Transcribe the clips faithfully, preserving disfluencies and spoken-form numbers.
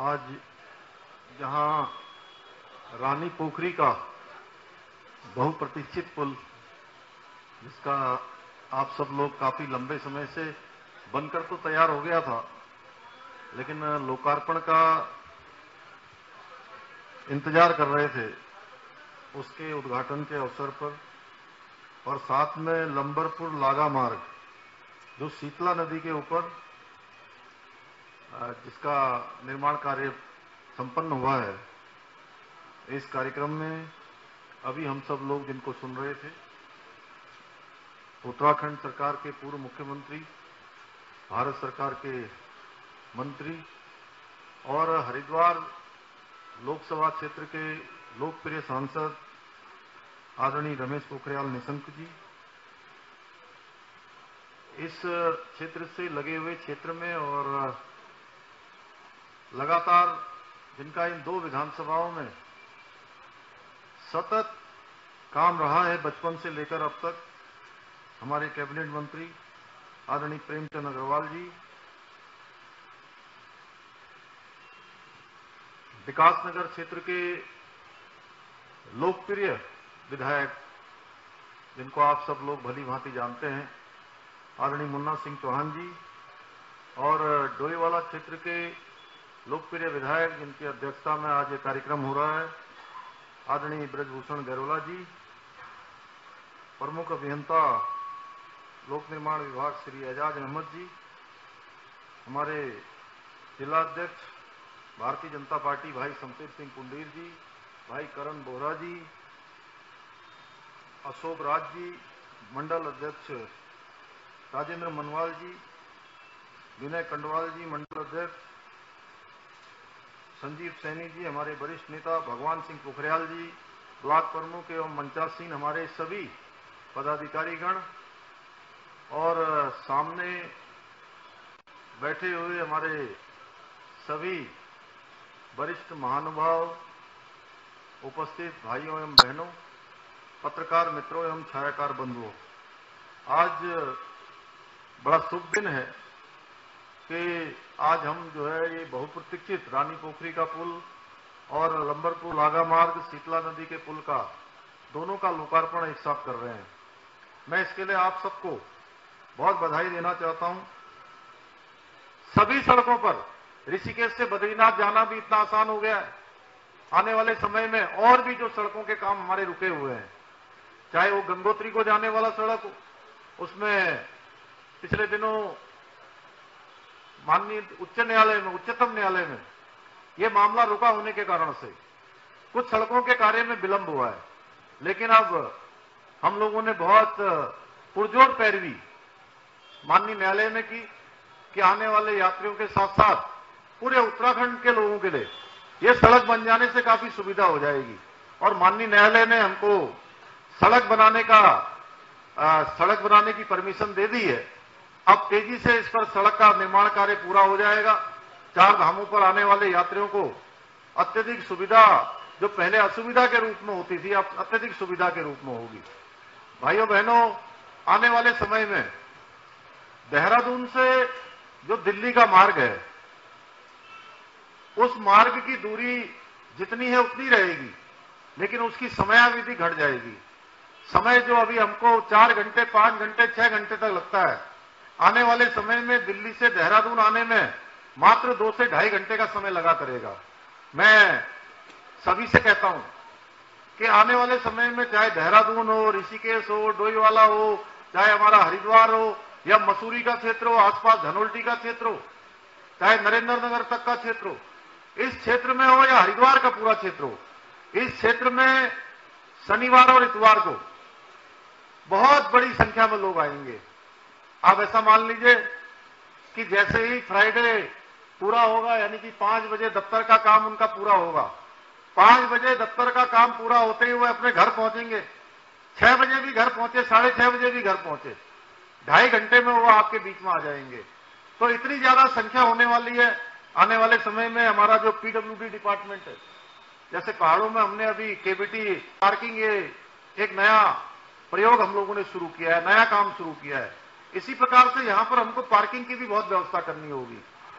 आज जहां रानी पोखरी का बहुप्रतीक्षित पुल, जिसका आप सब लोग काफी लंबे समय से बनकर तो तैयार हो गया था, लेकिन लोकार्पण का इंतजार कर रहे थे, उसके उद्घाटन के अवसर पर, और साथ में लंबरपुर लागा मार्ग जो शीतला नदी के ऊपर जिसका निर्माण कार्य संपन्न हुआ है, इस कार्यक्रम में अभी हम सब लोग जिनको सुन रहे थे, उत्तराखंड सरकार के पूर्व मुख्यमंत्री, भारत सरकार के मंत्री और हरिद्वार लोकसभा क्षेत्र के लोकप्रिय सांसद आदरणीय रमेश पोखरियाल निशंक जी, इस क्षेत्र से लगे हुए क्षेत्र में और लगातार जिनका इन दो विधानसभाओं में सतत काम रहा है बचपन से लेकर अब तक, हमारे कैबिनेट मंत्री आदरणीय प्रेमचंद अग्रवाल जी, विकासनगर क्षेत्र के लोकप्रिय विधायक जिनको आप सब लोग भली भांति जानते हैं, आदरणीय मुन्ना सिंह चौहान जी, और डोईवाला क्षेत्र के लोकप्रिय विधायक जिनकी अध्यक्षता में आज ये कार्यक्रम हो रहा है, आदरणीय ब्रजभूषण गैरोला जी, प्रमुख अभियंता लोक निर्माण विभाग श्री एजाज अहमद जी, हमारे जिला अध्यक्ष भारतीय जनता पार्टी भाई शमशेर सिंह पुंडीर जी, भाई करण बोहरा जी, अशोक राज जी, मंडल अध्यक्ष राजेंद्र मनवाल जी, विनय कंडवाल जी, मंडल अध्यक्ष संजीव सैनी जी, हमारे वरिष्ठ नेता भगवान सिंह पोखरियाल जी, ब्लॉक प्रमुख एवं मंचासीन हमारे सभी पदाधिकारीगण, और सामने बैठे हुए हमारे सभी वरिष्ठ महानुभाव, उपस्थित भाइयों एवं बहनों, पत्रकार मित्रों एवं छायाकार बंधुओं, आज बड़ा शुभ दिन है कि आज हम जो है ये बहुप्रतीक्षित रानी पोखरी का पुल और लंबरपुर लागा मार्ग शीतला नदी के पुल का दोनों का लोकार्पण एक साथ कर रहे हैं। मैं इसके लिए आप सबको बहुत बधाई देना चाहता हूं। सभी सड़कों पर ऋषिकेश से बद्रीनाथ जाना भी इतना आसान हो गया है, आने वाले समय में और भी जो सड़कों के काम हमारे रुके हुए हैं, चाहे वो गंगोत्री को जाने वाला सड़क हो, उसमें पिछले दिनों माननीय उच्च न्यायालय में उच्चतम न्यायालय में यह मामला रुका होने के कारण से कुछ सड़कों के कार्य में विलंब हुआ है, लेकिन अब हम लोगों ने बहुत पुरजोर पैरवी माननीय न्यायालय में की कि आने वाले यात्रियों के साथ साथ पूरे उत्तराखंड के लोगों के लिए यह सड़क बन जाने से काफी सुविधा हो जाएगी, और माननीय न्यायालय ने हमको सड़क बनाने का आ, सड़क बनाने की परमिशन दे दी है। अब तेजी से इस पर सड़क का निर्माण कार्य पूरा हो जाएगा। चार धामों पर आने वाले यात्रियों को अत्यधिक सुविधा, जो पहले असुविधा के रूप में होती थी, अब अत्यधिक सुविधा के रूप में होगी। भाइयों बहनों, आने वाले समय में देहरादून से जो दिल्ली का मार्ग है, उस मार्ग की दूरी जितनी है उतनी रहेगी, लेकिन उसकी समयावधि घट जाएगी। समय जो अभी हमको चार घंटे, पांच घंटे, छह घंटे तक लगता है, आने वाले समय में दिल्ली से देहरादून आने में मात्र दो से ढाई घंटे का समय लगा करेगा। मैं सभी से कहता हूं कि आने वाले समय में चाहे देहरादून हो, ऋषिकेश हो, डोईवाला हो, चाहे हमारा हरिद्वार हो या मसूरी का क्षेत्र हो, आसपास धनोल्टी का क्षेत्र हो, चाहे नरेंद्र नगर तक का क्षेत्र हो, इस क्षेत्र में हो या हरिद्वार का पूरा क्षेत्र हो, इस क्षेत्र में शनिवार और इतवार को बहुत बड़ी संख्या में लोग आएंगे। आप ऐसा मान लीजिए कि जैसे ही फ्राइडे पूरा होगा, यानी कि पांच बजे दफ्तर का काम उनका पूरा होगा, पांच बजे दफ्तर का काम पूरा होते ही वो अपने घर पहुंचेंगे, छह बजे भी घर पहुंचे, साढ़े छह बजे भी घर पहुंचे, ढाई घंटे में वो आपके बीच में आ जाएंगे। तो इतनी ज्यादा संख्या होने वाली है। आने वाले समय में हमारा जो पीडब्ल्यूडी डिपार्टमेंट है, जैसे पहाड़ों में हमने अभी केबीटी पार्किंग, ये एक नया प्रयोग हम लोगों ने शुरू किया है, नया काम शुरू किया है। इसी प्रकार से यहां पर हमको पार्किंग की भी बहुत व्यवस्था करनी होगी।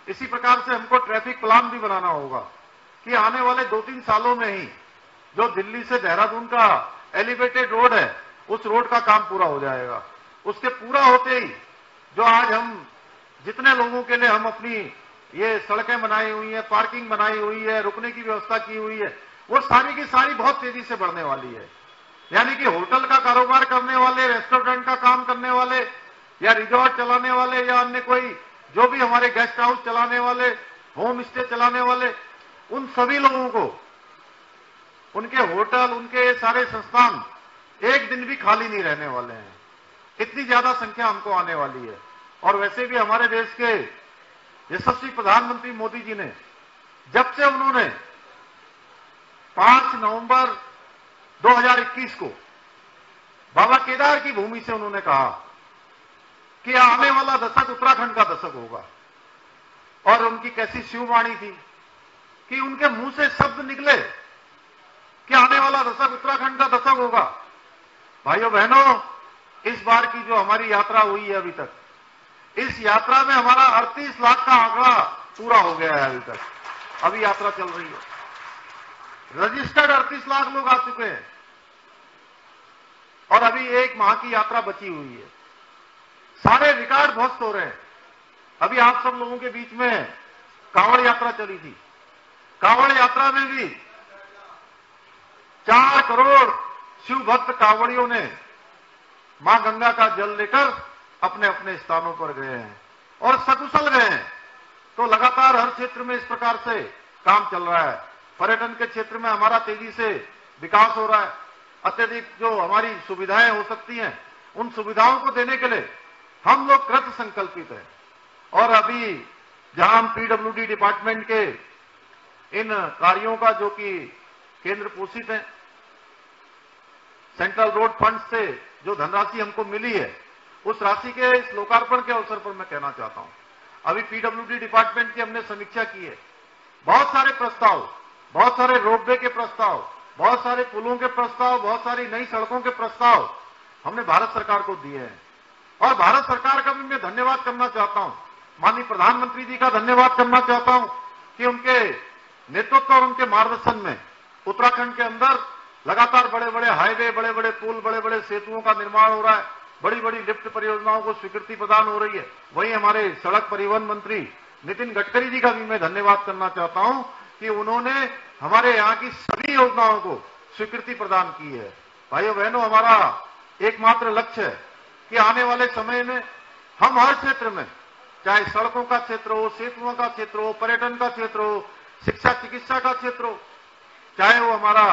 इसी प्रकार से हमको ट्रैफिक प्लान भी बनाना होगा कि आने वाले दो तीन सालों में ही जो दिल्ली से देहरादून का एलिवेटेड रोड है, उस रोड का काम पूरा हो जाएगा। उसके पूरा होते ही जो आज हम जितने लोगों के लिए हम अपनी ये सड़कें बनाई हुई है, पार्किंग बनाई हुई है, रुकने की व्यवस्था की हुई है, वो सारी की सारी बहुत तेजी से बढ़ने वाली है। यानी कि होटल का कारोबार करने वाले, रेस्टोरेंट का काम करने वाले, या रिजॉर्ट चलाने वाले, या अन्य कोई जो भी हमारे गेस्ट हाउस चलाने वाले, होम स्टे चलाने वाले, उन सभी लोगों को उनके होटल, उनके सारे संस्थान एक दिन भी खाली नहीं रहने वाले हैं। इतनी ज्यादा संख्या हमको आने वाली है। और वैसे भी हमारे देश के यशस्वी प्रधानमंत्री मोदी जी ने जब से उन्होंने पांच नवंबर दो हज़ार इक्कीस को बाबा केदार की भूमि से उन्होंने कहा कि आने वाला दशक उत्तराखंड का दशक होगा, और उनकी कैसी शिववाणी थी कि उनके मुंह से शब्द निकले कि आने वाला दशक उत्तराखंड का दशक होगा। भाइयों बहनों, इस बार की जो हमारी यात्रा हुई है अभी तक, इस यात्रा में हमारा अड़तीस लाख का आंकड़ा पूरा हो गया है। अभी तक अभी यात्रा चल रही है, रजिस्टर्ड अड़तीस लाख लोग आ चुके हैं, और अभी एक माह की यात्रा बची हुई है। सारे रिकॉर्ड ध्वस्त हो रहे हैं। अभी आप सब लोगों के बीच में कांवड़ यात्रा चली थी। कांवड़ यात्रा में भी चार करोड़ शिव भक्त कांवड़ियों ने मां गंगा का जल लेकर अपने अपने स्थानों पर गए हैं और सकुशल गए हैं। तो लगातार हर क्षेत्र में इस प्रकार से काम चल रहा है। पर्यटन के क्षेत्र में हमारा तेजी से विकास हो रहा है। अत्यधिक जो हमारी सुविधाएं हो सकती हैं, उन सुविधाओं को देने के लिए हम लोग कृत संकल्पित हैं। और अभी जहां हम पीडब्ल्यूडी डिपार्टमेंट के इन कार्यों का, जो कि केंद्र पोषित है, सेंट्रल रोड फंड से जो धनराशि हमको मिली है, उस राशि के इस लोकार्पण के अवसर पर मैं कहना चाहता हूं, अभी पीडब्ल्यूडी डिपार्टमेंट की हमने समीक्षा की है। बहुत सारे प्रस्ताव, बहुत सारे रोपवे के प्रस्ताव, बहुत सारे पुलों के प्रस्ताव, बहुत सारी नई सड़कों के प्रस्ताव हमने भारत सरकार को दिए हैं। और भारत सरकार का भी मैं धन्यवाद करना चाहता हूं, माननीय प्रधानमंत्री जी का धन्यवाद करना चाहता हूं कि उनके नेतृत्व और उनके मार्गदर्शन में उत्तराखंड के अंदर लगातार बड़े बड़े हाईवे, बड़े बड़े पुल, बड़े बड़े सेतुओं का निर्माण हो रहा है। बड़ी बड़ी लिफ्ट परियोजनाओं को स्वीकृति प्रदान हो रही है। वहीं हमारे सड़क परिवहन मंत्री नितिन गडकरी जी का भी मैं धन्यवाद करना चाहता हूं कि उन्होंने हमारे यहां की सभी योजनाओं को स्वीकृति प्रदान की है। भाइयों बहनों, हमारा एकमात्र लक्ष्य है कि आने वाले समय में हम हर क्षेत्र में, चाहे सड़कों का क्षेत्र हो, सेतुओं का क्षेत्र हो, पर्यटन का क्षेत्र हो, शिक्षा चिकित्सा का क्षेत्र हो, चाहे वो हमारा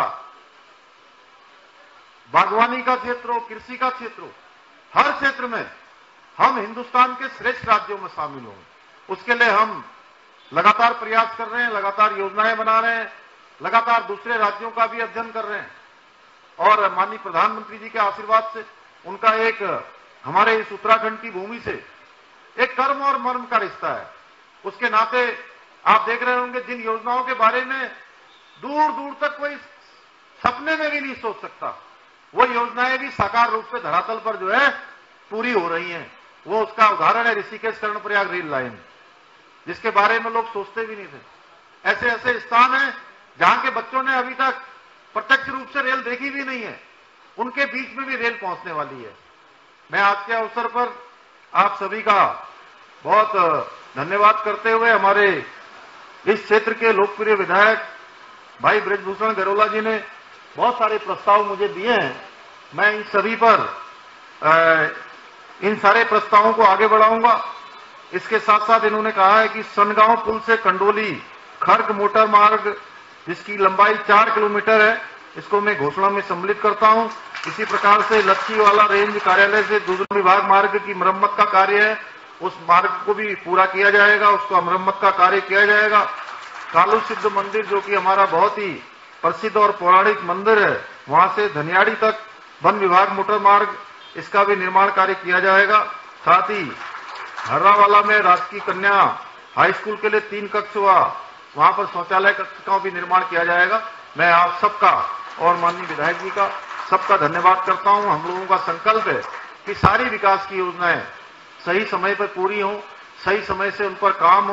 बागवानी का क्षेत्र हो, कृषि का क्षेत्र हो, हर क्षेत्र में हम हिंदुस्तान के श्रेष्ठ राज्यों में शामिल हों। उसके लिए हम लगातार प्रयास कर रहे हैं, लगातार योजनाएं बना रहे हैं, लगातार दूसरे राज्यों का भी अध्ययन कर रहे हैं। और माननीय प्रधानमंत्री जी के आशीर्वाद से, उनका एक हमारे इस उत्तराखंड की भूमि से एक कर्म और मर्म का रिश्ता है। उसके नाते आप देख रहे होंगे, जिन योजनाओं के बारे में दूर दूर तक कोई सपने में भी नहीं सोच सकता, वो योजनाएं भी साकार रूप से धरातल पर जो है पूरी हो रही हैं। वो उसका उदाहरण है ऋषिकेश कर्णप्रयाग रेल लाइन, जिसके बारे में लोग सोचते भी नहीं थे। ऐसे ऐसे स्थान हैं जहां के बच्चों ने अभी तक प्रत्यक्ष रूप से रेल देखी भी नहीं है, उनके बीच में भी रेल पहुंचने वाली है। मैं आज के अवसर पर आप सभी का बहुत धन्यवाद करते हुए, हमारे इस क्षेत्र के लोकप्रिय विधायक भाई ब्रजभूषण गरोला जी ने बहुत सारे प्रस्ताव मुझे दिए हैं। मैं इन सभी पर आ, इन सारे प्रस्तावों को आगे बढ़ाऊंगा। इसके साथ साथ इन्होंने कहा है कि सनगांव पुल से कंडोली खर्ग मोटर मार्ग, जिसकी लंबाई चार किलोमीटर है, इसको मैं घोषणा में सम्मिलित करता हूं। इसी प्रकार से लच्छीवाला रेंज कार्यालय से दूसरा विभाग मार्ग की मरम्मत का कार्य है, उस मार्ग को भी पूरा किया जाएगा, उसका मरम्मत का कार्य किया जाएगा। कालू सिद्ध मंदिर, जो कि हमारा बहुत ही प्रसिद्ध और पौराणिक मंदिर है, वहां से धनियाड़ी तक वन विभाग मोटर मार्ग, इसका भी निर्माण कार्य किया जाएगा। साथ ही हर्रावाला में राजकीय कन्या हाई स्कूल के लिए तीन कक्ष हुआ, वहां पर शौचालय कक्ष का भी निर्माण किया जाएगा। मैं आप सबका और माननीय विधायक जी का सबका धन्यवाद करता हूं। हम लोगों का संकल्प है कि सारी विकास की योजनाएं सही समय पर पूरी हो, सही समय से उन पर काम हो,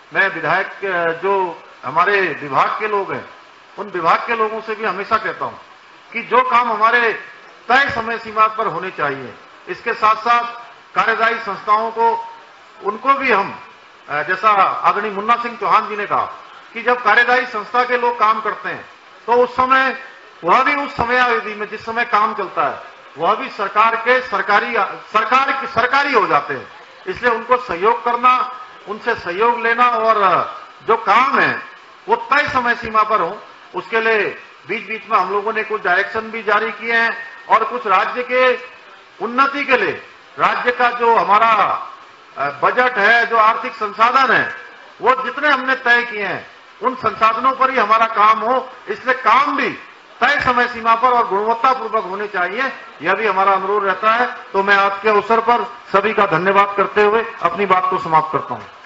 मैं विधायक जो हमारे विभाग के लोग हैं, उन विभाग के लोगों से भी हमेशा कहता हूं कि जो काम हमारे तय समय सीमा पर होने चाहिए, इसके साथ साथ कार्यदायी संस्थाओं को, उनको भी हम, जैसा आदरणीय मुन्ना सिंह चौहान जी ने कहा कि जब कार्यदायी संस्था के लोग काम करते हैं तो उस समय वह भी उस समयावधि में जिस समय काम चलता है वह भी सरकार के सरकारी सरकार सरकारी हो जाते हैं। इसलिए उनको सहयोग करना, उनसे सहयोग लेना और जो काम है वो तय समय सीमा पर हो, उसके लिए बीच बीच में हम लोगों ने कुछ डायरेक्शन भी जारी किए हैं और कुछ राज्य के उन्नति के लिए राज्य का जो हमारा बजट है, जो आर्थिक संसाधन है, वो जितने हमने तय किए हैं उन संसाधनों पर ही हमारा काम हो। इसलिए काम भी तय समय सीमा पर और गुणवत्तापूर्वक होने चाहिए, यह भी हमारा अनुरोध रहता है। तो मैं आज के अवसर पर सभी का धन्यवाद करते हुए अपनी बात को समाप्त करता हूं।